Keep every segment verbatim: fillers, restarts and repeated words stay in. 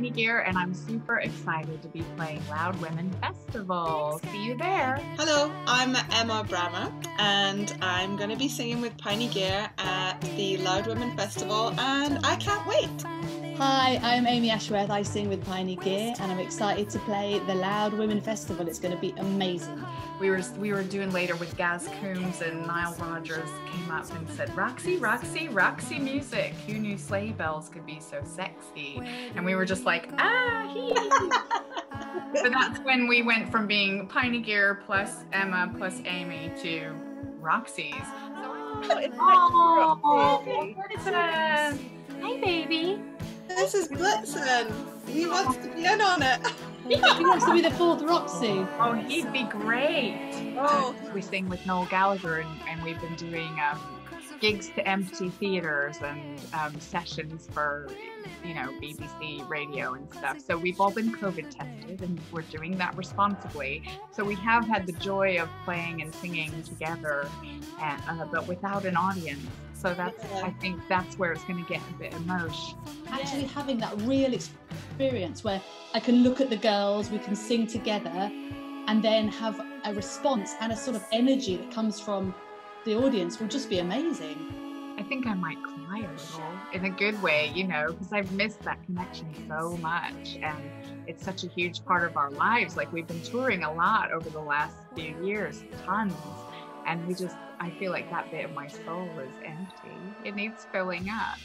Piney Gir, and I'm super excited to be playing Loud Women Festival. See you there. Hello, I'm Emma Brammer, and I'm going to be singing with Piney Gir at the Loud Women Festival, and I can't wait. Hi, I'm Amy Ashworth. I sing with Piney Gir, and I'm excited to play the Loud Women Festival. It's going to be amazing. We were we were doing later with Gaz Coombes, and Nile Rodgers came up and said, "Roxy, Roxy, Roxy music. Who knew sleigh bells could be so sexy?" And we were just like, ah, hee. So that's when we went from being Piney Gir plus Emma plus Amy to Roxy's. So it's oh, Blitzen. Hi, baby. This is Blitzen. He wants to be in on it. He wants to be the fourth Roxy. Oh, he'd be great. Oh. We sing with Noel Gallagher, and, and we've been doing um, gigs to empty theaters and um, sessions for, you know, B B C radio and stuff. So we've all been COVID tested, and we're doing that responsibly. So we have had the joy of playing and singing together, and, uh, but without an audience. So that's, Yeah. I think that's where it's going to get a bit emotional. Actually having that real experience where I can look at the girls, we can sing together, and then have a response and a sort of energy that comes from the audience will just be amazing. I think I might cry a little in a good way, you know, because I've missed that connection so much, and it's such a huge part of our lives. Like, we've been touring a lot over the last few years, tons, and we just, I feel like that bit of my soul is empty. It needs filling up.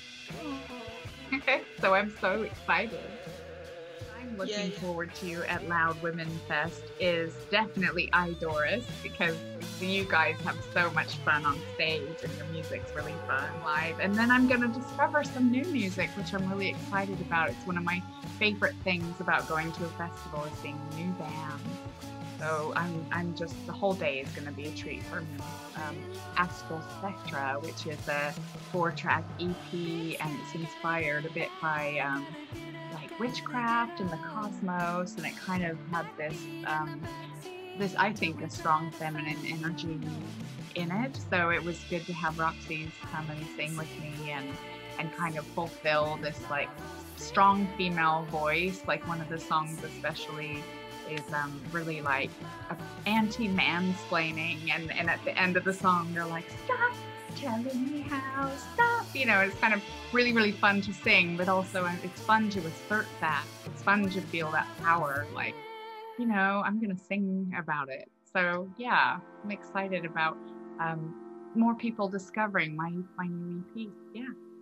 So I'm so excited. I'm looking yeah, yeah. forward to at Loud Women Fest is definitely Idoris, because you guys have so much fun on stage and your music's really fun live. And then I'm going to discover some new music, which I'm really excited about. It's one of my favorite things about going to a festival is seeing new bands. So I'm, I'm just, the whole day is going to be a treat for me. Um, Astral Spectra, which is a four-track E P, and it's inspired a bit by um, like witchcraft and the cosmos, and it kind of had this, um, this I think, a strong feminine energy in it. So it was good to have Roxy's come and sing with me and and kind of fulfill this like strong female voice. Like one of the songs especially is um, really like anti-mansplaining, and, and at the end of the song they're like, "Stop telling me how, stop," you know. It's kind of really, really fun to sing, but also it's fun to assert that. It's fun to feel that power, like, you know, I'm gonna sing about it. So yeah, I'm excited about um, more people discovering my, my new E P. Yeah.